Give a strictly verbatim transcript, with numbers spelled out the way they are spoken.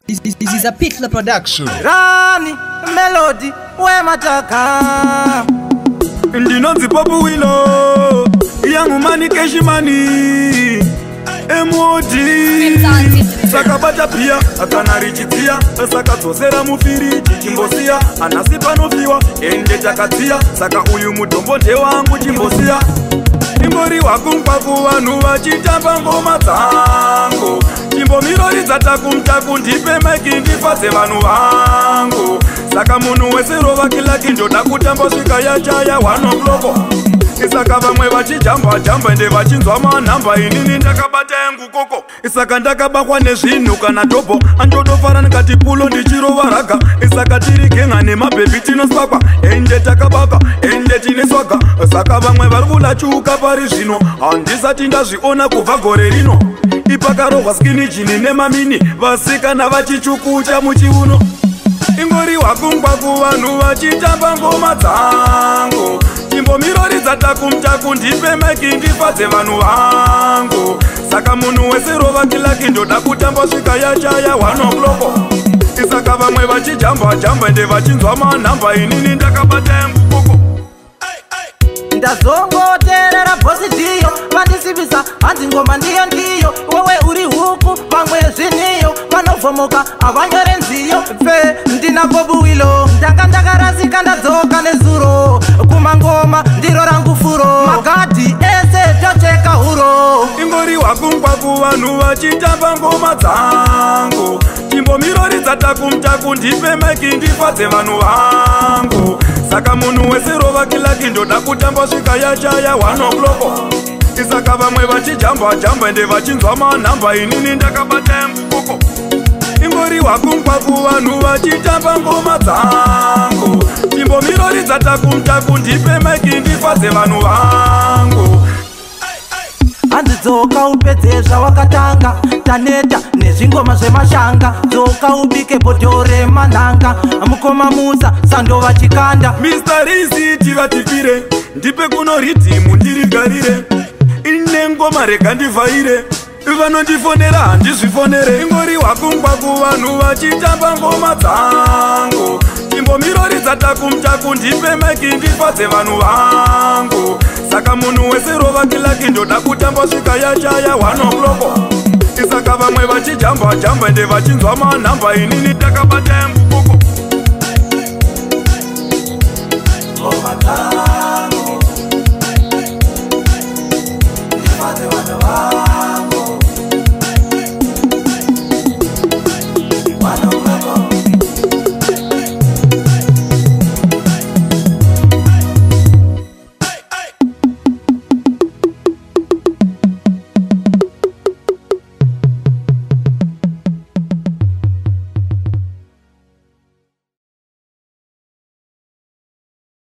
This is a Pitler production. Rani Melody Wemataka Ndinonzi Popu Willow Young money cash money Emoti Sakabata pia akana richitia saka tosera mufiriji chimbosia anasipa nofiwa ende chakatia saka uyu mudombo nde wangu chimbosia Imbori wakumpa kuvanhu vachitamba ngoma dzangu Chimbo mirori dzatakumtaku ndipe maiki ndifadze vanhu vangu Saka munhu wese rova kilaki ndoda kutamba svika yachaya one o'clock Isaka vamwe vachijamba jamba ende vachinzwa manhamba inini ndakabata yangu koko Isaka ndakabakwa nezvinhu kana topo andodofara ndikati pulo ndichirova raga Isaka tiri genga nemabhebi tinoswakwa ende takabaka ende tine swaga Saka vamwe vari kulachuka pari zvino handisati ndazviona kubva gore rino Ipakarohwa skini jini nemamini vasikana vachichukucha muchiuno Ingori wakungwa kuvanhu vachitamba ngoma dzangu Chimbo mirori dzatakumtaku ndipe maiki ndifadze vanhu vangu Saka munhu wese rova kilaki ndoda kutamba svika yachaya one o'clock Isaka vamwe vachijamba jamba ende vachinzwa manhamba inini ndakabata yangu koko Ndazongoterera bhosi ndiyo vandisivisa hanzi ngoma ndiyo ndiyo Wewe uri huku pamwe zviniyo vanovhomoka havanyore nziyo Fe ndina Popu Willow ndanga ndakarasika ndadzoka nezuro kumangoma ndiro rangu furo magadhi ese tocheka huro Ingori wakungwa kuvanhu vachitamba ngoma dzangu Chimbo mirori dzatakumtaku ndipe maiki ndifadze vanhu vangu Saka munhu wese rova kilaki ndoda kutamba svika yachaya one o'clock Isaka vamwe vachijamba jamba ende vachinzwa manhamba inini ndakabata yangu koko Ingori wakungwa kuvanhu vachitamba ngoma dzangu Chimbo mirori dzatakumtaku ndipe maiki ndifadze vanhu vangu Handidzoka upedze zvawakatanga taneta nezvingoma zvemashanga Dzoka ubike bhodho remanhanga mukoma musa sandova chikanda Mister Rizzy tivatipire ndipe kuno ridhimu ndirigarire Ine ngoma rega ndivhaire vanondifonera handizvifonere Ingori wakungwa kuvanhu vachitamba ngoma dzangu Chimbo mirori dzatakumtaku ndipe maiki ndifadze vanhu vangu Saka munhu wese rova kilaki ndoda kutamba svika yachaya one o'clock Isaka vamwe vachijamba jamba ende vachinzwa manhamba inini ndakabata yangu